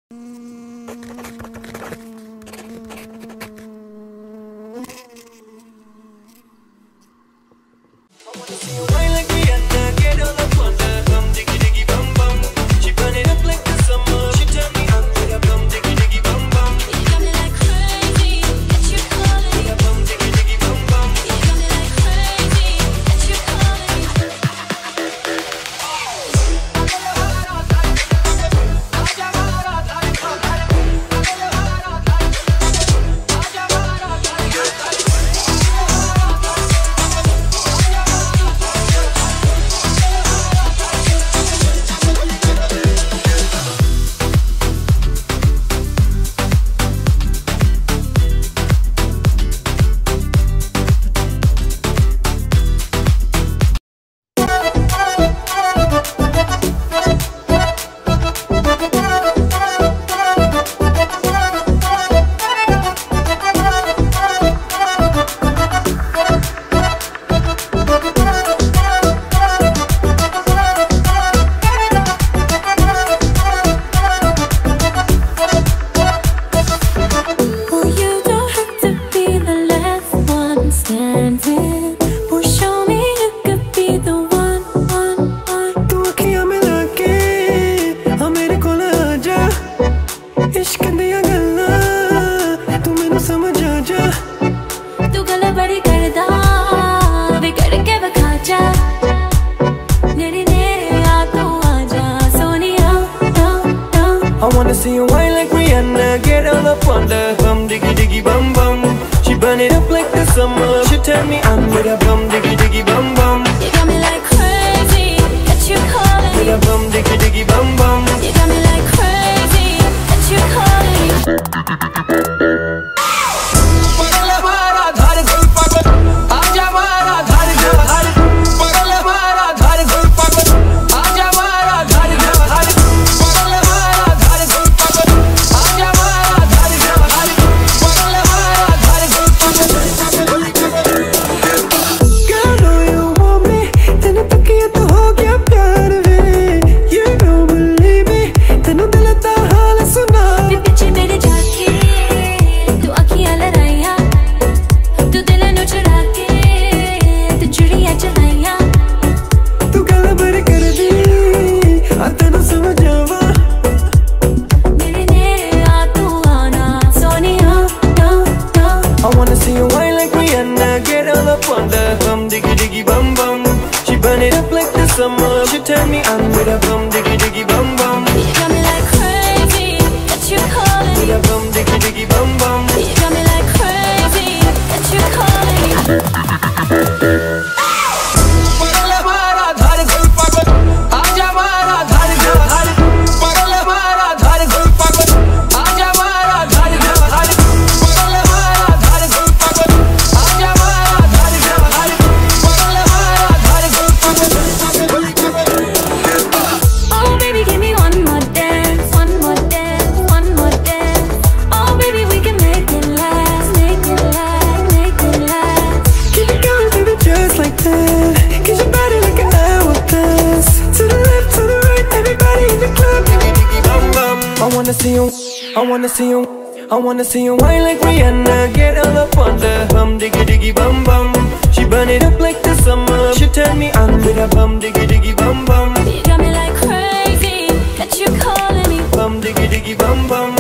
I wanna see you whine like Rihanna, get all up on the bum, diggy diggy bum bum. She burn it up like the summer. She turn me on with a bum, diggy diggy bum bum. You got me like crazy, that you calling me bum, diggy diggy bum bum.